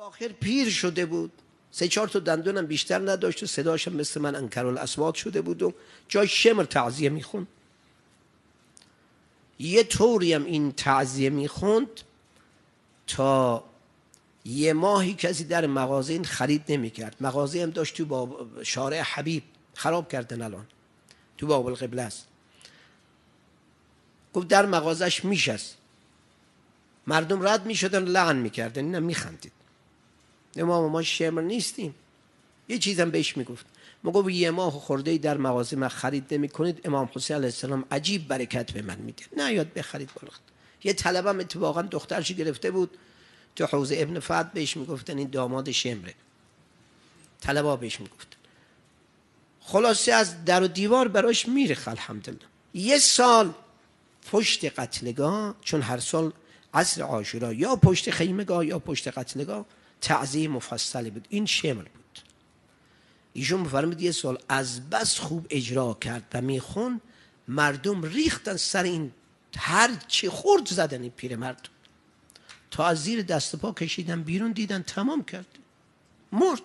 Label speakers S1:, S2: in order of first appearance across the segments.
S1: اواخر پیر شده بود، 3-4 تا دندونم بیشتر نداشت و صداشم مثل من انکرالاصوات شده بود و جای شمر تعزیه میخوند. یه طوری هم این تعزیه میخوند تا یه ماهی کسی در مغازه این خرید نمیکرد. مغازه هم داشت تو شارع حبیب، خراب کردن الان، تو باب القبله است. گفت در مغازش میشست، مردم رد میشدن لعن میکردن، اینم میخندید. ما شمر نیستیم. یه چیزم بهش میگفت، گفت یه ماه خورده در مغازه من خرید نمی کنید، امام حسین علیه السلام عجیب برکت به من میده، نه یاد بخرید بالخت. یه طلبم اتفاقا دخترش گرفته بود تو حوزه ابن فهد، بهش میگفتن این داماد شمره، طلبا بهش میگفتن. خلاصه از در و دیوار براش میرخ. الحمدلله یه سال پشت قتلگاه، چون هر سال عصر عاشورا یا پشت خیمگاه یا پشت قتلگاه تعزیه مفصلی بود، این شمر بود. ایشون میفرمید یه سال از بس خوب اجرا کرد و میخون، مردم ریختن سر این، هر چی خورد زدن این پیرمرد، تا از زیر دست پا کشیدن بیرون، دیدن تمام کرد، مرد.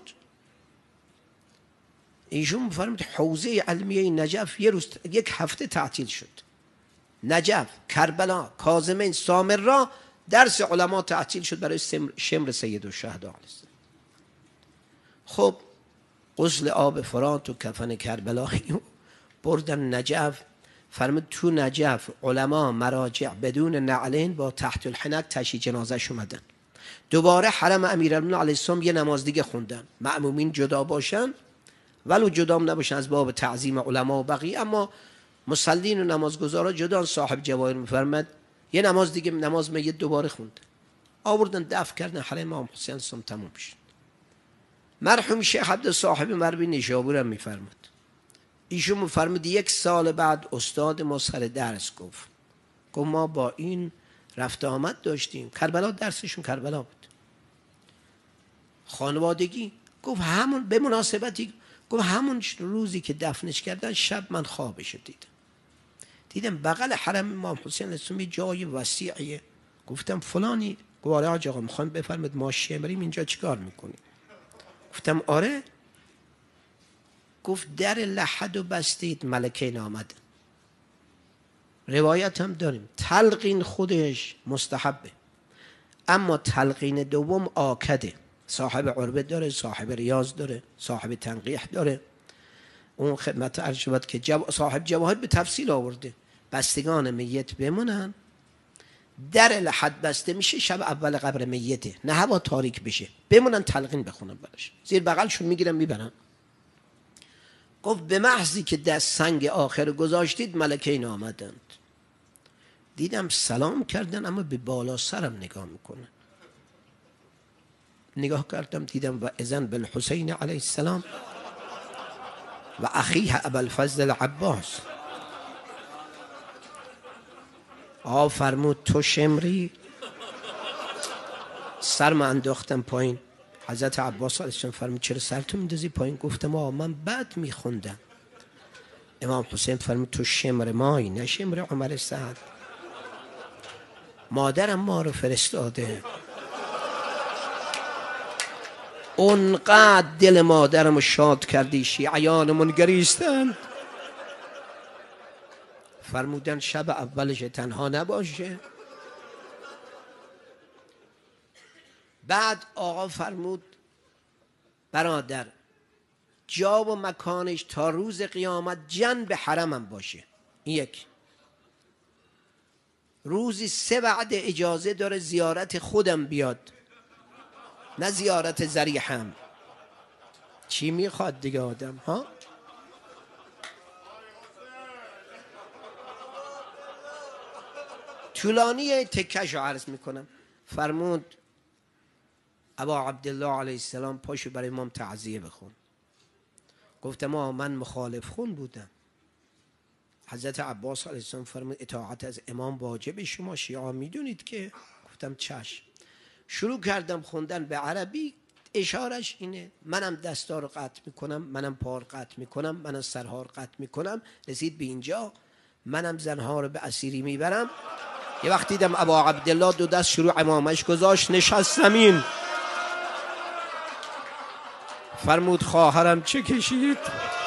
S1: ایشون میفرمید حوزه علمیه نجف یه روز، یک هفته تعطیل شد. نجف، کربلا، کاظمین، سامرا، درس علما تعطیل شد برای شمر سید الشهدا علیه السلام. خب غسل آب فرات و کفن کربلایی بردن نجف. فرمود تو نجف علما مراجع بدون نعلین با تحت الحنک تشییع جنازه اومدن. دوباره حرم امیرالمومنین علیه السلام یه نماز دیگه خوندن، مأمومین جدا باشن ولو جدام نباشن از باب تعظیم علما و بقیه، اما مصلین و نمازگزارا جدا. صاحب جواهر میفرماد یه نماز دیگه، نماز میت دوباره خوند، آوردن دفن کردن حرم امام حسین علیه السلام، تموم شد. مرحوم شیخ عبد صاحب مربی نیشابور هم میفرماد، ایشون میفرماد یک سال بعد استاد ما سر درس گفت ما با این رفت آمد داشتیم، کربلا درسشون کربلا بود، خانوادگی. گفت همون به مناسبتی، گفت همون روزی که دفنش کردن شب من خوابش دیدم بغل حرم امام حسین علیه السلام جای وسیعیه. گفتم فلانی؟ گفت آره حاج آقا میخوام بفرمید ما شمریم اینجا چیکار میکنیم؟ گفتم آره. گفت در لحد و بستید، ملکین آمد. روایت هم داریم تلقین خودش مستحبه، اما تلقین دوم آکده. صاحب عربه داره، صاحب ریاض داره، صاحب تنقیح داره. اون خدمت عرض شد که صاحب جواهر به تفصیل آورده بستگان میت بمونن، در لحد بسته میشه، شب اول قبر میته، نه هوا تاریک بشه، بمونن تلقین بخونن براش، زیر بغلشون میگیرن میبرن. گفت به محضی که دست سنگ آخر گذاشتید ملکین آمدند. دیدم سلام کردن اما به بالا سرم نگاه میکنن. نگاه کردم دیدم و اذن بالحسین علیه السلام و اخیه ابوالفضل العباس. فرمود تو شمری؟ سرم انداختم پایین. حضرت عباس علیه السلام فرمود چرا سرتو میندازی پایین؟ گفتم من بد میخوندم. امام حسین فرمود تو شمر مایی، نه شمر عمر سعد. مادرم ما رو فرستاده. اونقدر دل مادرم رو شاد کردی، شیعیانمون گریستن. فرمودن شب اولش تنها نباشه. بعد آقا فرمود برادر جا و مکانش تا روز قیامت جنب حرمم باشه. این یک. روزی 3 وعده اجازه داره زیارت خودم بیاد، نه زیارت ذریحم. چی میخواد دیگه آدم ها؟ طولانی تکش رو عرض میکنم. فرمود ابا عبدالله علیه السلام پاشو برای امام تعزیه بخون. گفتم من مخالف خون بودم. حضرت عباس علیه السلام فرمود اطاعت از امام واجب، شما شیعه میدونید که. گفتم چشم. شروع کردم خوندن به عربی. اشارش اینه منم دستا رو قطع میکنم، منم پا رو قطع میکنم، منم سرها رو قطع میکنم. رسید به اینجا منم زنها رو به اسیری میبرم. یه وقت دیدم ابا عبدالله 2 دست شروع امامش گذاشت، نشست زمین. فرمود خواهرم چه کشید